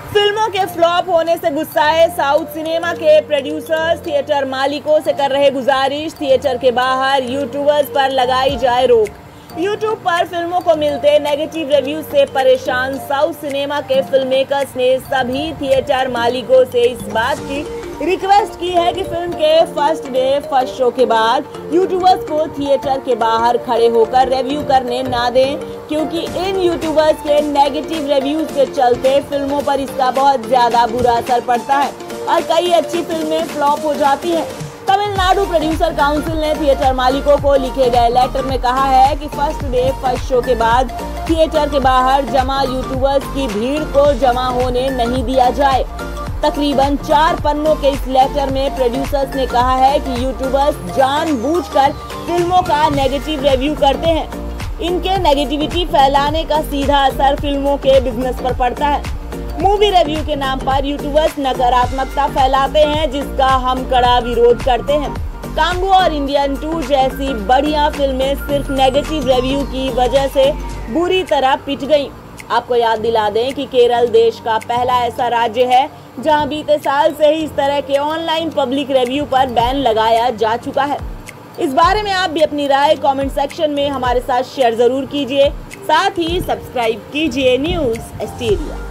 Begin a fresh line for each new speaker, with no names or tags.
फिल्मों के फ्लॉप होने से गुस्साए साउथ सिनेमा के प्रोड्यूसर्स थिएटर मालिकों से कर रहे गुजारिश, थिएटर के बाहर यूट्यूबर्स पर लगाई जाए रोक। यूट्यूब पर फिल्मों को मिलते नेगेटिव रिव्यूज से परेशान साउथ सिनेमा के फिल्म मेकर्स ने सभी थिएटर मालिकों से इस बात की रिक्वेस्ट की है कि फिल्म के फर्स्ट डे फर्स्ट शो के बाद यूट्यूबर्स को थिएटर के बाहर खड़े होकर रिव्यू करने ना दें, क्योंकि इन यूट्यूबर्स के नेगेटिव रिव्यूज के चलते फिल्मों पर इसका बहुत ज्यादा बुरा असर पड़ता है और कई अच्छी फिल्में फ्लॉप हो जाती हैं। तमिलनाडु प्रोड्यूसर काउंसिल ने थिएटर मालिकों को लिखे गए लेटर में कहा है कि फर्स्ट डे फर्स्ट शो के बाद थिएटर के बाहर जमा यूट्यूबर्स की भीड़ को जमा होने नहीं दिया जाए। तकरीबन 4 पन्नों के इस लेटर में प्रोड्यूसर्स ने कहा है कि यूट्यूबर्स जानबूझकर फिल्मों का नेगेटिव रिव्यू करते हैं। इनके नेगेटिविटी फैलाने का सीधा असर फिल्मों के बिजनेस पर पड़ता है। मूवी रिव्यू के नाम पर यूट्यूबर्स नकारात्मकता फैलाते हैं, जिसका हम कड़ा विरोध करते हैं। कांगो और इंडियन 2 जैसी बढ़िया फिल्में सिर्फ नेगेटिव रिव्यू की वजह से बुरी तरह पिट गईं। आपको याद दिला दें कि केरल देश का पहला ऐसा राज्य है जहां बीते साल से ही इस तरह के ऑनलाइन पब्लिक रिव्यू पर बैन लगाया जा चुका है। इस बारे में आप भी अपनी राय कमेंट सेक्शन में हमारे साथ शेयर जरूर कीजिए। साथ ही सब्सक्राइब कीजिए न्यूज़ स्टीरियो।